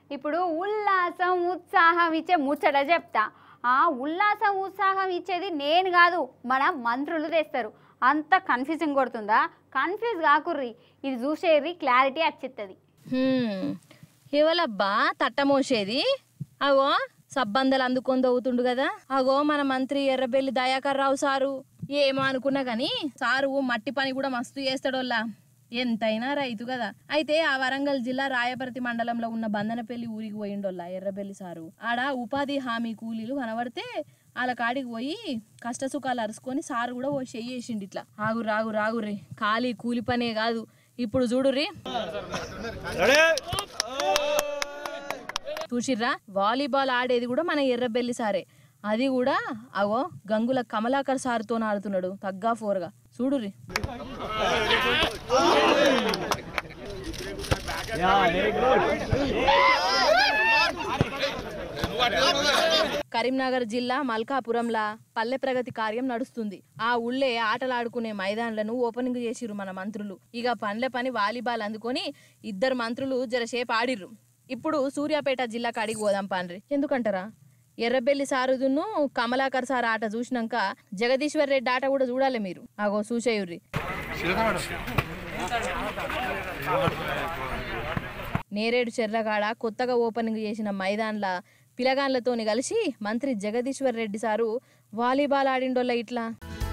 ఇప్పుడు ఉల్లాసం ఉత్సాహం ఇచ్చే ముచ్చట చెప్తా. ఆ ఉల్లాసం ఉత్సాహం ఇచ్చేది నేను కాదు, మన మంత్రులు తెస్తారు. అంత కన్ఫ్యూజింగ్ కొడుతుందా? కన్ఫ్యూజ్ కాకుర్రి, ఇది చూసేది క్లారిటీ వచ్చిస్తుంది. ఎవలబ్బా తట్టమోసేది? అగో సబ్బందలు అందుకొని దవ్వుతుండు కదా. అగో మన మంత్రి ఎర్రబెల్లి దయాకర్ రావు సారు. ఏమో అనుకున్నా గాని సారు మట్టి పని కూడా మస్తు చేస్తాడోల్లా. ఎంతైనా రైతు కదా. అయితే ఆ వరంగల్ జిల్లా రాయపర్తి మండలంలో ఉన్న బందనపల్లి ఊరికి పోయిండోల్లా ఎర్రబెల్లి సారు. ఆడ ఉపాధి హామీ కూలీలు కనబడితే వాళ్ళ కాడికి పోయి కష్ట సుఖాలు అరుచుకొని సారు కూడా ఓ చెయ్యేసిండు ఇట్లా. రాగుర్రి, ఖాళీ కూలి పనే కాదు. ఇప్పుడు చూడుర్రి, చూసిర్రా వాలీబాల్ ఆడేది కూడా మన ఎర్రబెల్లి సారే. అది కూడా అగో గంగుల కమలాకర్ సార్తో ఆడుతున్నాడు తగ్గా ఫోర్గా. చూడుర్రి. కరీంనగర్ జిల్లా మల్కాపురంలా పల్లె ప్రగతి కార్యం నడుస్తుంది. ఆ ఊళ్ళే ఆటలాడుకునే మైదాన్లను ఓపెనింగ్ చేసిర్రు మన మంత్రులు. ఇక పనుల పని వాలీబాల్ అందుకొని ఇద్దరు మంత్రులు జరసేపు ఆడిర్రు. ఇప్పుడు సూర్యాపేట జిల్లా కాడికి పోదాం పాండ్రి. ఎందుకంటారా, ఎర్రబెల్లి సారుదును కమలాకర్ సార్ ఆట చూసినాక జగదీశ్వర్ రెడ్డి ఆట కూడా చూడాలి మీరు. అగో చూసేయుర్రి. నేరేడు చెర్లగాడ కొత్తగా ఓపెనింగ్ చేసిన మైదాన్ల పిలగాన్లతోని కలిసి మంత్రి జగదీశ్వర్ రెడ్డి సారు వాలీబాల్ ఆడిండోళ్ళ ఇట్లా.